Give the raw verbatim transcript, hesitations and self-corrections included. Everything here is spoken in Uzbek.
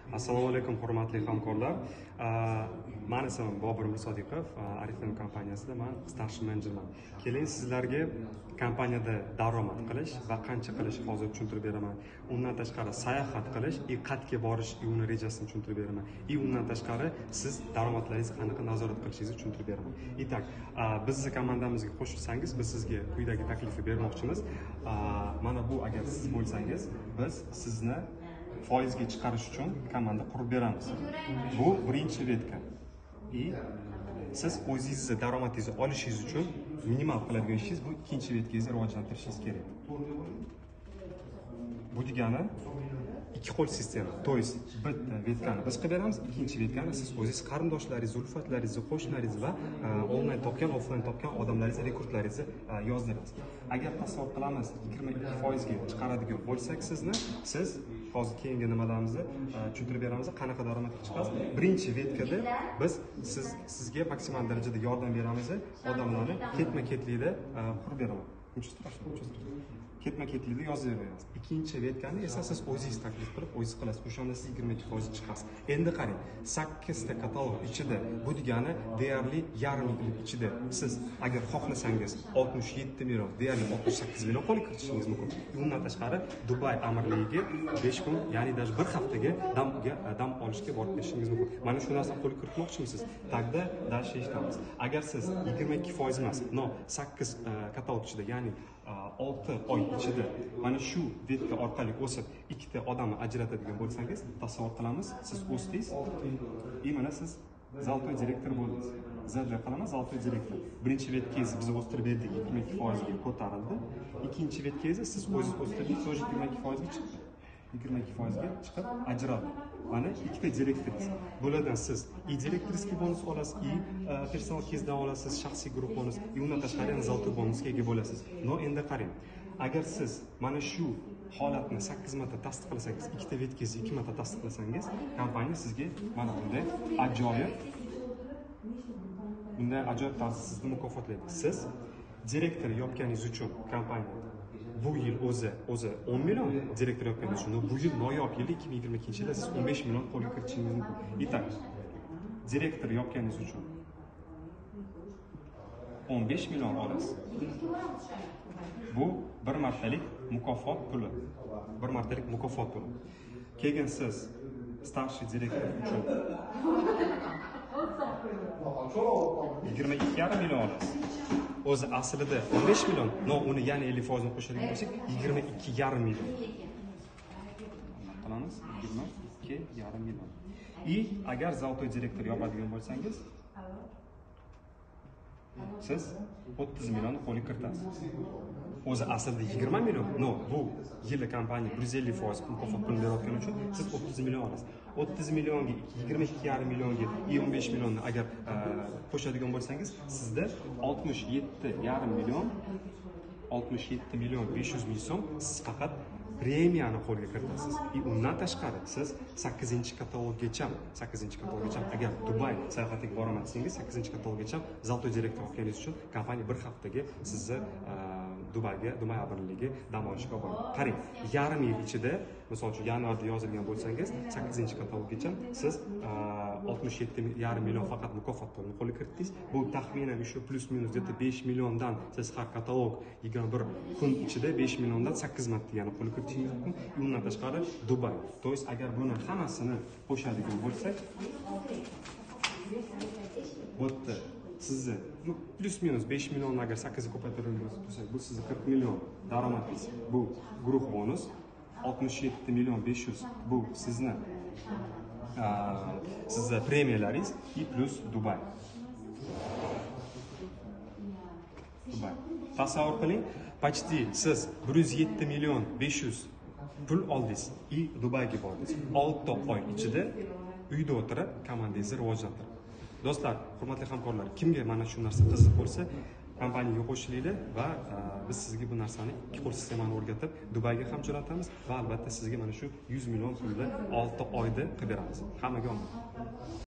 Assalomu alaykum, hurmatli hamkorlar. Men ismim Bobur Mursodiqov, Arifin kompaniyasida men starshi menejerman. Keling sizlarga kompaniyada daromad qilish va qancha qilish hozir tushuntirib beraman. Undan tashqari sayohat qilish, i qayerga borish, i uni rejasini tushuntirib beraman. I undan tashqari siz daromadlaringizni qanaqa nazorat qilishingizni tushuntirib beraman. Itak, bizni komandamizga qo'shilsangiz, biz sizga quyidagi taklifni bermoqchimiz. Mana bu agar siz bo'lsangiz, biz sizni foizga chiqarish uchun komanda qurib beramiz. Bu birinchi vetka. И siz o'zingizni daromadingizni olishingiz uchun minimal qiladigan ishingiz bu ikkinchi vetkangizni rivojlantirishingiz kerak. Bu degani ikki qo'l sistema. To есть bitta vetkani biz qilib beramiz, ikkinchi vetkani siz o'zingiz qarindoshlaringiz, ulfatlaringiz, qo'shnilaringiz va onlayn topgan, offlayn topgan odamlaringiz rekordlaringizni yozdirasiz. Agar tasavvur qilamiz yigirma ikki foizga chiqaradigan bo'lsak sizni, siz hozir keyingi nimalarimizni tushuntirib beramiz, qanaqa daromadga chiqasiz. Birinchi vetkada biz siz sizga maksimal darajada yordam beramiz, odamlarni ketma-ketlikda qurib beraman. Ketma-ketlikda yozib beramiz. Ikkinchi vetkani esa siz o'zingiz taklif qilib, o'zingiz qilasiz. O'shanda siz yigirma ikki foiz chiqasiz. Endi qarang, sakkiz ta katalog ichida bu degani deyarli yarim yil ichida siz agar xohlasangiz oltmish yetti million, deyarli oltmish sakkiz million qo'lga kiritishingiz mumkin. Bundan tashqari Dubay amirligiga besh kun, ya'ni даже bir haftaga damga dam olishga borib kelishingiz mumkin. Mana shu narsani qo'lga kiritmoqchimisiz? Tagda dash eshitamiz. Agar siz yigirma ikki foiz emas, no sakkiz katalog ichida, ya'ni olti oy ichida mana shu vetka orqali o'sib ikkita odamni ajratadigan bo'lsangiz, tasavvur qilamiz, siz o'sdingiz, и mana siz zaltoy direktor bo'ldingiz. Zadra qilamiz, zaltoy direktor. Birinchi vetkangizni biz o'stirib berdik, yigirma ikki foizga ko'tarildi. Ikkinchi vetkangizni siz o'zingiz o'stirdingiz, o'sha yigirma ikki foizga chiqdi. yigirma ikki foizga chiqib ajraldi. Mana ikkita direktoringiz. Bulardan siz i direktorskiy bonus olasiz, i personal kezdan olasiz, shaxsiy guruh bonus, i undan tashqari ham zaltoy bonusga ega bo'lasiz. No, endi qarang. Agar siz mana shu holatni sakkiz marta tasdiqlasangiz, ikkita vetkangizni ikki marta tasdiqlasangiz, kompaniya sizga mana bunday ajoyib bunday ajoyib tarzda sizni mukofotlaydi. Siz direktor yopganingiz uchun kompaniya bu yil o'zi o'zi o'n million direktor yopganingiz uchun, bu yil noyob yil ikki ming yigirma ikkinchi yilda siz o'n besh million qo'lga kiritishingiz mumkin. Itak, direktor yopganingiz uchun o'n besh million olasiz. Bu bir martalik mukofot puli. Bir martalik mukofot puli. Keyin siz starshi direktor uchun yigirma ikki yarim million olasiz. O'zi aslida o'n besh million, no uni yana ellik foizini qo'shadigan bo'lsak, yigirma ikki yarim million. Qilamiz, yigirma ikki yarim million. И agar zaltoy direktor yopadigan bo'lsangiz, siz o'ttiz millionni qo'lga kiritasiz. O'zi aslida yigirma million, no, bu yili kompaniya bir yuz ellik foiz mukofot pulini berayotgani uchun siz o'ttiz million olasiz. o'ttiz millionga yigirma ikki yarim millionga o'n besh millionni agar qo'shadigan bo'lsangiz, sizda oltmish yetti yarim million, oltmish yetti million besh yuz ming so'm siz faqat premiyani qo'lga kiritasiz. И undan tashqari siz sakkizinchi kataloggacha, sakkizinchi kataloggacha agar Dubay sayohatiga boraman desangiz, sakkizinchi kataloggacha zaltoy direktor olganingiz uchun kompaniya bir haftaga sizni Dubayga, Dubay amirligiga dam olishga olib boradi. Qarang, yarim yil ichida, misol uchun yanvarda yozilgan bo'lsangiz, sakkizinchi kataloggacha siz oltmish yetti yarim million faqat mukofot pulini qo'lga kiritdingiz. Bu taxminan shu plus minus где-то besh milliondan siz har katalog yigirma bir kun ichida besh milliondan sakkiz marta yana qo'lga kiritishingiz mumkin. Undan tashqari Dubay. To есть agar buni hammasini qo'shadigan bo'lsak, bu yerda sizni plus minus besh million agar sakkizga ko'paytiradigan bo'lsak, bu sizni qirq million daromadingiz. Bu guruh bonus, oltmish yetti million besh yuz bu sizni sizni premiyalaringiz и plus Dubay. Dubay. Tasavvur qiling, почти siz bir yuz yetti million besh yuz pul oldingiz и Dubayga bordingiz. olti oy ichida uyda o'tirib komandangizni rivojlantirib. Do'stlar, hurmatli hamkorlar, kimga mana shu narsa qiziq bo'lsa, kompaniyaga qo'shilinglar va biz sizga bu narsani ikki qo'l sistemani o'rgatib Dubayga ham jo'natamiz va albatta sizga mana shu yuz million pulni olti oyda qilib beramiz. Hammaga omad.